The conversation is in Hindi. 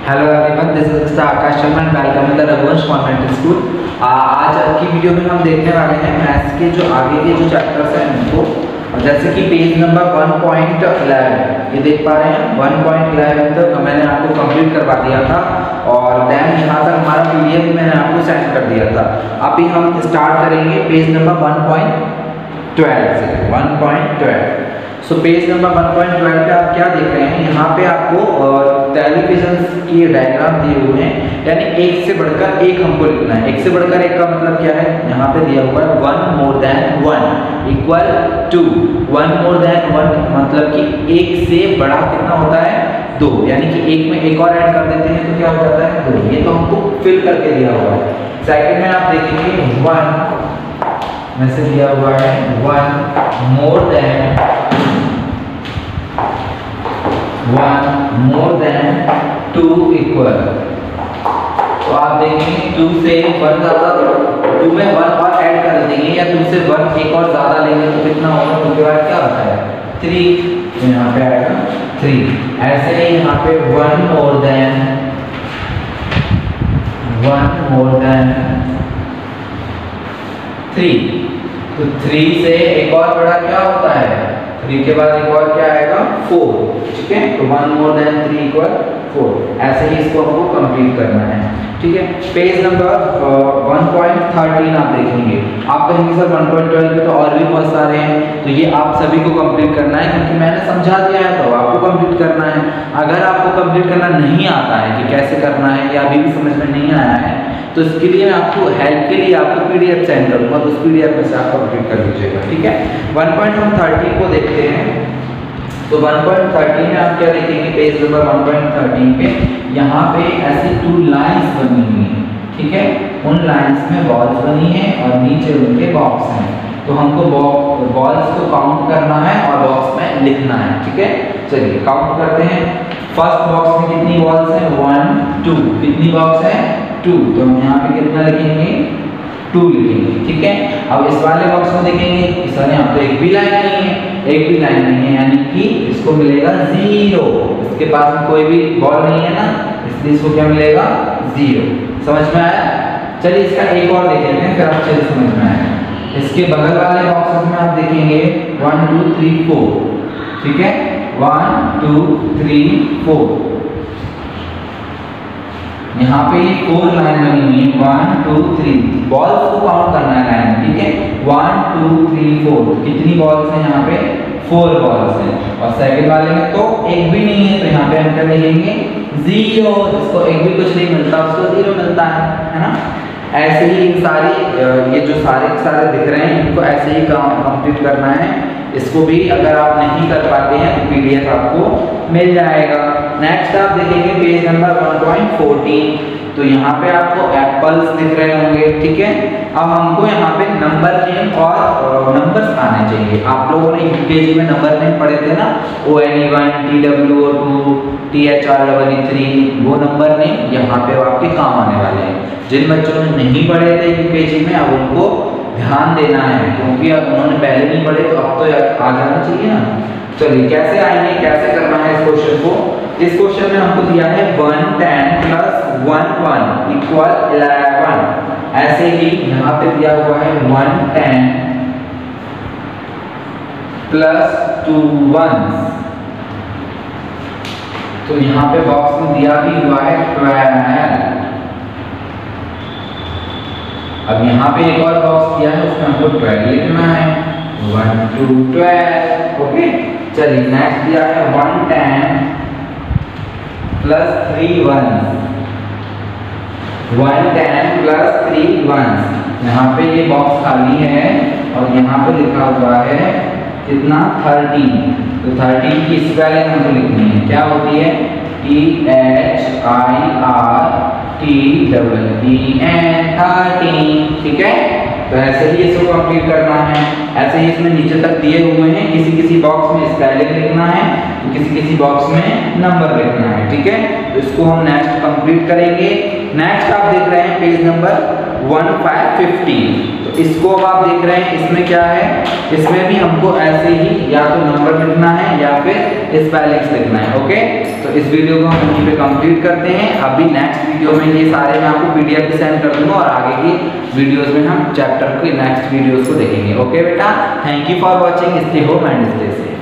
Hello everyone, this is mister Akash Sharma and welcome to the Raghuvansh convent school. आज की वीडियो में हम देखने वाले हैं मैथ्स के जो आगे के जो चैप्टर्स हैं उनको, जैसे कि पेज नंबर 1.11 ये देख पा रहे हैं। 1.11 तक मैंने आपको कंप्लीट करवा दिया था और देन यहाँ तक हमारा पीडीएफ मैंने आपको सेंड कर दिया था। अभी हम स्टार्ट करेंगे पेज नंबर 1.12 से। 1.12 सो पेज नंबर 1.12 पे आप क्या देख रहे हैं, यहाँ पे आपको टेलीविजन की डायग्राम दिए हुए हैं, यानी एक से बढ़कर एक हमको लिखना है। एक से बढ़कर एक का मतलब क्या है, यहाँ पे दिया हुआ है 1 more than 1 equal to 1 more than 1 मतलब कि एक से बड़ा कितना होता है 2, यानी कि एक में एक और ऐड कर देते हैं तो क्या हो जाता है 2। ये तो हमको फिल करके दिया हुआ है। सेकंड में आप देखेंगे 1 में से दिया हुआ है 1 more than 2 इक्वल, तो आप देखेंगे 2 से 1 ज्यादा, 2 में 1 और ऐड कर देंगे या 2 से 1 एक और ज्यादा लेंगे तो कितना होगा, 2 के बाद क्या होता है 3, तो यहाँ पे आएगा 3। ऐसे ही यहाँ पे 1 more than 3, तो 3 से एक और बड़ा क्या होता है, 3 के बाद एक और क्या आएगा 4, ठीक है। तो 1 more than 3 इक्वल 4। ऐसे ही इसको हमको कंप्लीट करना है, ठीक है। पेज नंबर 1.13 आप देखेंगे, आप कहेंगे सर 1.12 पे तो और भी बहुत सारे हैं, तो ये आप सभी को कंप्लीट करना है क्योंकि मैंने समझा दिया है तो आपको कंप्लीट करना है। अगर आपको कंप्लीट करना नहीं आता है कि कैसे करना है या अभी भी समझ में नहीं आया है तो इसके लिए मैं आपको हेल्प के लिए आपको पीडीएफ सेंड करूंगा, तो उस पीडीएफ में से आप कंप्लीट कर लीजिएगा, ठीक है। 1.13 को देखते हैं। तो 1.13 में आप क्या देखेंगे, पेज नंबर 1.13 पे यहाँ पे ऐसी 2 लाइंस बनी हुई हैं, ठीक है। उन लाइंस में बॉल्स बनी है और नीचे उनके बॉक्स हैं, तो हमको बॉल्स को काउंट करना है और बॉक्स में लिखना है, ठीक है। चलिए काउंट करते हैं। फर्स्ट बॉक्स में कितनी बॉल्स हैं 1 2, कितनी बॉक्स है 2, तो हम यहाँ पे कितना लिखेंगे 2 लिखेंगे, ठीक है। अब इस वाले बॉक्स में देखेंगे इस वाले यहाँ पे एक भी लाइन नहीं है, एक भी लाइन नहीं है, यानी कि इसको मिलेगा 0। इसके पास में कोई भी बॉल नहीं है ना, इसलिए इसको क्या मिलेगा 0। समझ में आया। चलिए इसका एक और देख लेते हैं फिर अच्छे से समझ में आएगा। इसके बगल वाले बॉक्सेस में आप देखेंगे 1 2 3 4, ठीक है। 1 2 3 4, यहाँ पे ये 4 लाइन बनी हुई है 1 2 3, बॉल्स को काउंट करना है लाइन, ठीक है। 1 2 3 4, कितनी बॉल्स हैं यहाँ पे 4 बॉल्स हैं। और सेकंड वाले में तो एक भी नहीं है, तो यहाँ पे हम क्या लिखेंगे 0, जिसको एक भी कुछ नहीं मिलता उसको 0 मिलता है ना। ऐसे ही सारी ये जो सारे दिख रहे हैं इनको ऐसे ही कंप्लीट करना है। इसको भी अगर आप नहीं कर पाते हैं तो पीडीएफ आपको मिल जाएगा। नेक्स्ट आप देखेंगे पेज नंबर 1.14, तो यहाँ पे आपको एप्पल्स दिख रहे होंगे, ठीक है। अब हमको यहाँ पे नंबर नेम और नंबर्स आने चाहिए। आप लोगों ने यूकेजी में नंबर नेम पढ़े थे ना, ONE1 TWO2 THR3, वो नंबर नेम यहाँ पे आपके काम आने वाले हैं। जिन बच्चों ने नहीं पढ़े थे यूकेजी में अब उनको ध्यान देना है, क्योंकि अब उन्होंने पहले नहीं पढ़े तो अब तो आ जाना चाहिए ना। चलिए कैसे आएंगे, कैसे करना है इस क्वेश्चन को। इस क्वेश्चन में हमको दिया है 1 10 प्लस 1 1 इक्वल 11। ऐसे ही यहाँ पे दिया हुआ है 1 10 प्लस 2 1, तो यहाँ पे बॉक्स में दिया भी हुआ है 12। अब यहाँ पे एक और बॉक्स दिया है उसमें हमको 12 लिखना है 1 2 12, ओके। चलिए नेक्स्ट दिया है 1 10 प्लस 3 1, 1 10 प्लस 3 1। यहाँ पे ये बॉक्स खाली है और यहाँ पे लिखा हुआ है कितना 13, तो 13 की स्पेलिंग हमको लिखनी है, क्या होती है THIRTEN 13, ठीक है। तो ऐसे ही इसको कंप्लीट करना है। ऐसे ही इसमें नीचे तक दिए हुए हैं, किसी बॉक्स में स्पेलिंग लिखना है तो किसी बॉक्स में नंबर लिखना है, ठीक है। तो इसको हम नेक्स्ट कंप्लीट करेंगे। नेक्स्ट आप देख रहे हैं पेज नंबर 1.15, तो इसको अब आप देख रहे हैं, इसमें क्या है, इसमें भी हमको ऐसे ही या तो नंबर लिखना है या फिर स्पेलिंग्स लिखना है। ओके, तो इस वीडियो को हम यहीं पे कंप्लीट करते हैं। अभी नेक्स्ट वीडियो में ये सारे मैं आपको पीडीएफ भी सेंड कर दूंगा और आगे की वीडियोस में हम चैप्टर के नेक्स्ट वीडियोस को देखेंगे। ओके बेटा, thank you for watching, stay home and stay safe.